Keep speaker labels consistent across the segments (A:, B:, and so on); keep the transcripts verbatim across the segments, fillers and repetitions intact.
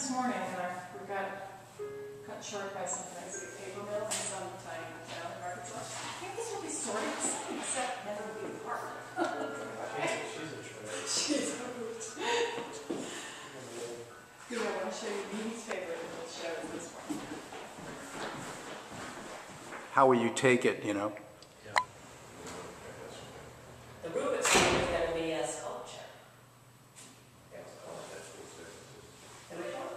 A: this morning and I, we got cut short by some nice paper mill and some tiny town markets. I think this will be sort of the same, except never will be apart.
B: She's a choice.
A: She's a hoot. Good, I want to show you Mimi's favorite and we'll show you this one.
C: How will you take it, you know?
B: Yeah.
D: The Rubik's Cube is going to be a sculpture. There we go.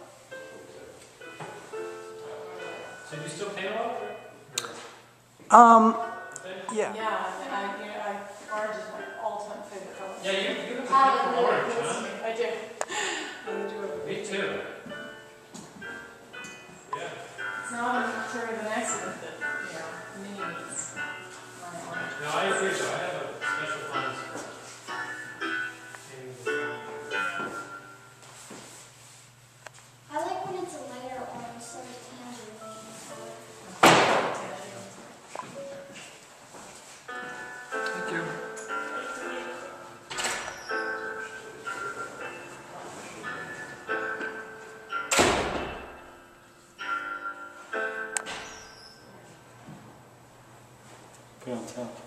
B: So do you still paint a lot?
C: Um, yeah.
A: Yeah, and I, you know, I, orange is my all-time favorite color.
B: Yeah, you, you have a
A: Ah,
B: good
A: really
B: orange,
A: appeals
B: huh?
A: to me. I do. I do have a
B: Me
A: big
B: too. Yeah.
A: It's not sort of an accident that, you know, Mimi needs my orange.
B: No, I agree. So I have a special fund for painting the front.
E: I like when it's a lighter orange, so it's tangerine color.
C: Thank you.
F: Put it on top.